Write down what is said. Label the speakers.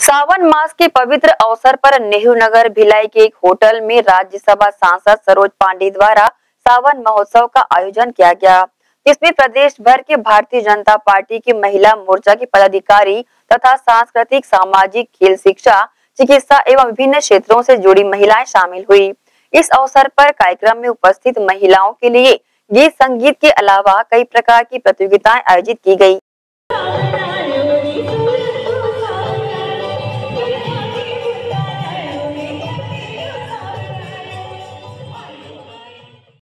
Speaker 1: सावन मास के पवित्र अवसर पर नेहरू नगर भिलाई के एक होटल में राज्यसभा सांसद सरोज पांडे द्वारा सावन महोत्सव का आयोजन किया गया, जिसमें प्रदेश भर के भारतीय जनता पार्टी की महिला मोर्चा के पदाधिकारी तथा सांस्कृतिक, सामाजिक, खेल, शिक्षा, चिकित्सा एवं विभिन्न क्षेत्रों से जुड़ी महिलाएं शामिल हुई। इस अवसर पर कार्यक्रम में उपस्थित महिलाओं के लिए गीत संगीत के अलावा कई प्रकार की प्रतियोगिताएं आयोजित की गयी।